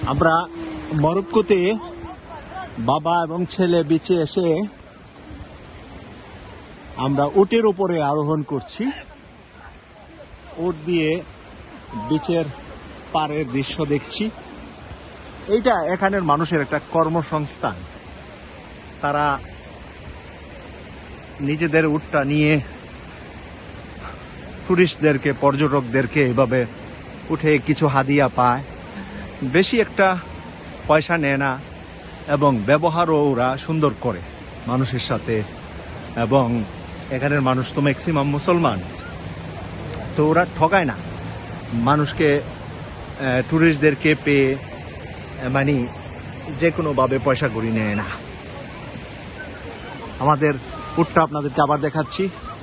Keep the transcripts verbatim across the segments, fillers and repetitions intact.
আমরা মরক্কোতে বাবা এবং ছেলে বিচে এসে আমরা উটের উপরে আরোহণ করছি। উট দিয়ে বিচের পাড়ের দৃশ্য দেখছি। এইটা এখানের মানুষের একটা কর্মসংস্থান। তারা নিজেদের উটটা নিয়ে টুরিস্টদেরকে, পর্যটকদেরকে এভাবে উঠে কিছু হাদিয়া পায়। বেশি একটা পয়সা নেয় না এবং ব্যবহারও ওরা সুন্দর করে মানুষের সাথে। এবং এখানের মানুষ তো ম্যাক্সিমাম মুসলমান, তো ওরা ঠকায় না মানুষকে, টুরিস্টদেরকে পেয়ে মানে যে কোনোভাবে পয়সা করি নেয় না। আমাদের উটটা আপনাদেরকে আবার দেখাচ্ছি।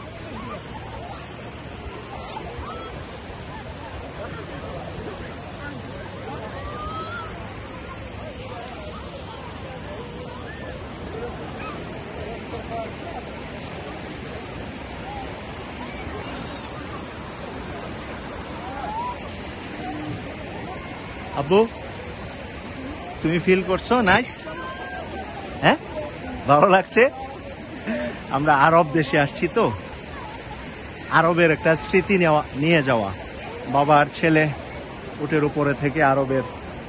আব্বু, তুমি ফিল করছো নাইস? হ্যাঁ, ভালো লাগছে। আমরা আরব দেশে আসছি, তো আরবের একটা স্মৃতি নেওয়া নিয়ে যাওয়া। বাবার ছেলে উটের উপরে থেকে আরবের,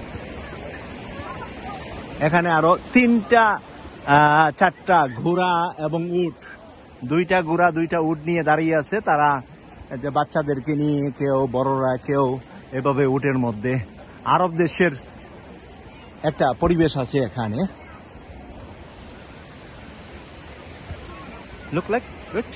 এখানে আরো তিনটা চারটা ঘোড়া এবং উট, দুইটা ঘোড়া দুইটা উট নিয়ে দাঁড়িয়ে আছে। তারা যে বাচ্চাদেরকে নিয়ে, কেউ বড়রা, কেউ এভাবে উটের মধ্যে। আরব দেশের একটা পরিবেশ আছে এখানে। Look like good.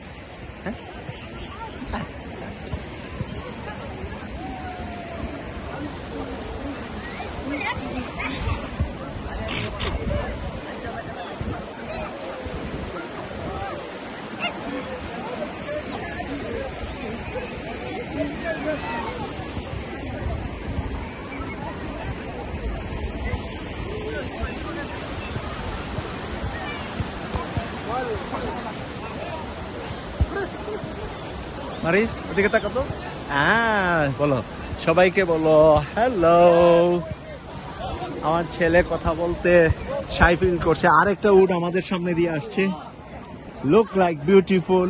মারিস, ওদিকে তাকা তো। হ্যাঁ, বলো, সবাইকে বলো হ্যালো। আমার ছেলে কথা বলতে শাই ফিল করছে। আরেকটা উট আমাদের সামনে দিয়ে আসছে। লুক লাইক বিউটিফুল,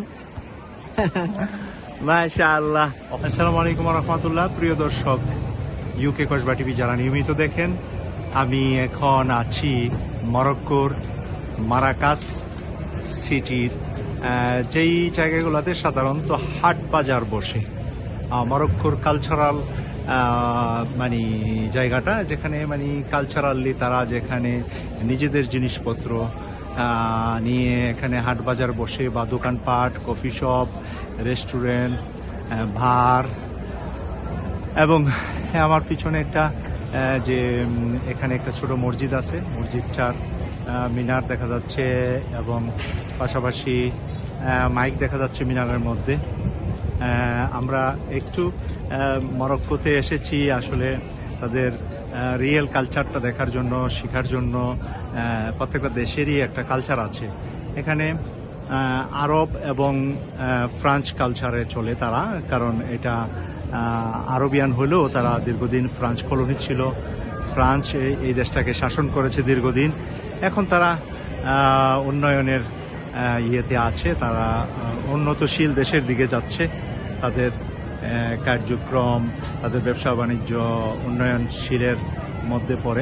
মাশাআল্লাহ। আসসালামু আলাইকুম ওয়া রাহমাতুল্লাহ। প্রিয় দর্শক, ইউকে কসবা টিভি যারা নিয়মিত দেখেন, আমি এখন আছি মরক্কোর মারাকাস সিটির যেই জায়গাগুলোতে সাধারণত হাট বাজার বসে। মরক্কোর কালচারাল মানে জায়গাটা, যেখানে মানে কালচারালি তারা যেখানে নিজেদের জিনিসপত্র নিয়ে এখানে হাট বাজার বসে, বা দোকানপাট, কফি শপ, রেস্টুরেন্ট, বার। এবং আমার পিছনে একটা যে এখানে একটা ছোট মসজিদ আছে, মসজিদটার মিনার দেখা যাচ্ছে এবং পাশাপাশি মাইক দেখা যাচ্ছে মিনারের মধ্যে। আমরা একটু মরক্কোতে এসেছি আসলে তাদের রিয়েল কালচারটা দেখার জন্য, শেখার জন্য। প্রত্যেকটা দেশেরই একটা কালচার আছে এখানে। আরব এবং ফ্রান্স কালচারে চলে তারা, কারণ এটা আরবিয়ান হলেও তারা দীর্ঘদিন ফ্রান্স কলোনি ছিল। ফ্রান্স এই দেশটাকে শাসন করেছে দীর্ঘদিন। এখন তারা উন্নয়নের ইয়েতে আছে, তারা উন্নতশীল দেশের দিকে যাচ্ছে। তাদের কার্যক্রম, তাদের ব্যবসা বাণিজ্য উন্নয়নশীলের মধ্যে পড়ে।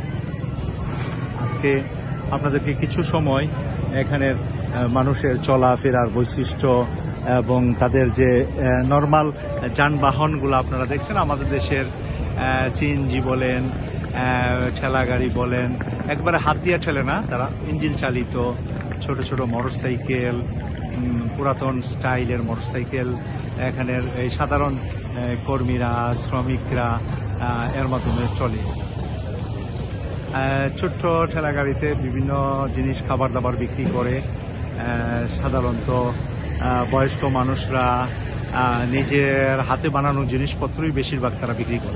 আজকে আপনাদেরকে কিছু সময় এখানের মানুষের চলাফেরার বৈশিষ্ট্য এবং তাদের যে নর্মাল যানবাহনগুলো আপনারা দেখছেন, আমাদের দেশের সিএনজি বলেন, ঠেলা গাড়ি বলেন, একবারে হাত দিয়ে ঠেলে না, তারা ইঞ্জিন চালিত ছোট ছোট মোটরসাইকেল, পুরাতন স্টাইলের মোটরসাইকেল এখানের এই সাধারণ কর্মীরা, শ্রমিকরা এর মাধ্যমে চলে। ছোট্ট ঠেলা গাড়িতে বিভিন্ন জিনিস, খাবার দাবার বিক্রি করে। সাধারণত বয়স্ক মানুষরা নিজের হাতে বানানো জিনিসপত্রই বেশিরভাগ তারা বিক্রি করে।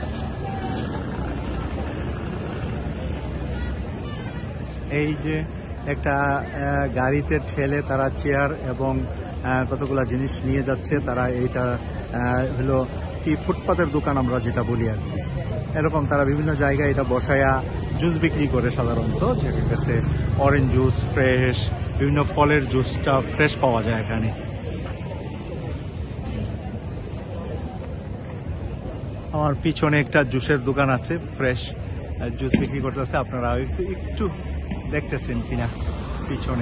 এই যে একটা গাড়িতে ঠেলে তারা চেয়ার এবং কতগুলা জিনিস নিয়ে যাচ্ছে। তারা এইটা হলো কি ফুটপাতের দোকান আমরা যেটা বলি আর কি, এরকম তারা বিভিন্ন জায়গায় এটা বসায়া জুস বিক্রি করে সাধারণত, যেটা কাছে অরেঞ্জ জুস ফ্রেশ, বিভিন্ন ফলের জুসটা ফ্রেশ পাওয়া যায় এখানে। আমার পিছনে একটা জুসের দোকান আছে, ফ্রেশ জুস বিক্রি করতেছে, আপনারা একটু একটু দেখতেছেন কিনা পিছনে।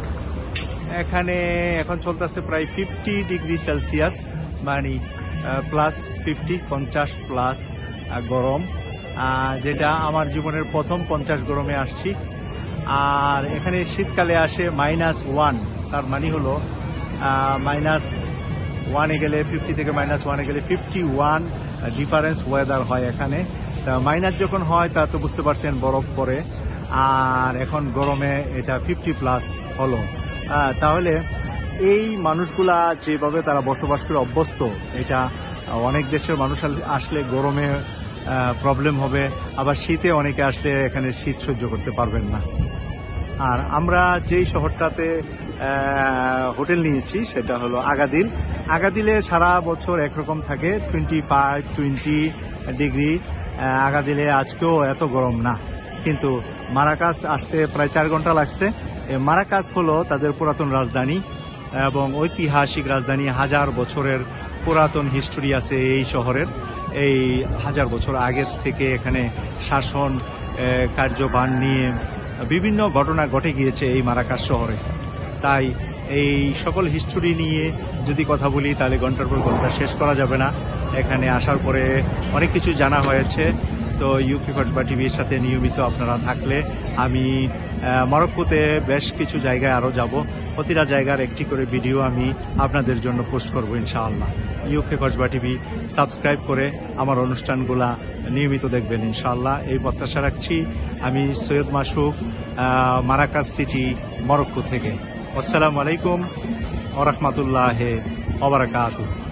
এখানে এখন চলতেছে প্রায় ফিফটি ডিগ্রি সেলসিয়াস, মানে প্লাস ফিফটি, পঞ্চাশ প্লাস গরম, যেটা আমার জীবনের প্রথম পঞ্চাশ গরমে আসছি। আর এখানে শীতকালে আসে মাইনাস ওয়ান, তার মানে হলো মাইনাস ওয়ানে গেলে ফিফটি থেকে মাইনাস ওয়ানে গেলে ফিফটি ওয়ান ডিফারেন্স ওয়েদার হয় এখানে। মাইনাস যখন হয় তা তো বুঝতে পারছেন বরফ পড়ে, আর এখন গরমে এটা ফিফটি প্লাস হলো। তাহলে এই মানুষগুলা যেভাবে তারা বসবাস করে অভ্যস্ত, এটা অনেক দেশের মানুষ আসলে গরমে প্রবলেম হবে, আবার শীতে অনেকে আসলে এখানে শীত সহ্য করতে পারবেন না। আর আমরা যেই শহরটাতে হোটেল নিয়েছি সেটা হলো আগাদিল। আগাদিলে সারা বছর একরকম থাকে, টোয়েন্টি ফাইভ টোয়েন্টি ডিগ্রি। আগাদিলে আজকেও এত গরম না, কিন্তু মারাকাস আসতে প্রায় চার ঘন্টা লাগছে। মারাকাস হলো তাদের পুরাতন রাজধানী এবং ঐতিহাসিক রাজধানী, হাজার বছরের পুরাতন হিস্টোরি আছে এই শহরের। এই হাজার বছর আগের থেকে এখানে শাসন কার্যবান নিয়ে বিভিন্ন ঘটনা ঘটে গিয়েছে এই মারাকাস শহরে। তাই এই সকল হিস্টোরি নিয়ে যদি কথা বলি তাহলে ঘন্টার পর ঘন্টা শেষ করা যাবে না। এখানে আসার পরে অনেক কিছু জানা হয়েছে। তো ইউকে কসবা টিভির সাথে নিয়মিত আপনারা থাকলে আমি মরক্কোতে বেশ কিছু জায়গায় আরও যাব। প্রতিটা জায়গার একটি করে ভিডিও আমি আপনাদের জন্য পোস্ট করব ইনশাআল্লাহ। ইউকে কসবা টিভি সাবস্ক্রাইব করে আমার অনুষ্ঠানগুলা নিয়মিত দেখবেন ইনশাআল্লাহ, এই প্রত্যাশা রাখছি। আমি Syed Masuk, Marrakesh city, Morocco থেকে। আসসালামু আলাইকুম ওয়া রাহমাতুল্লাহি ওয়া বারাকাতুহু।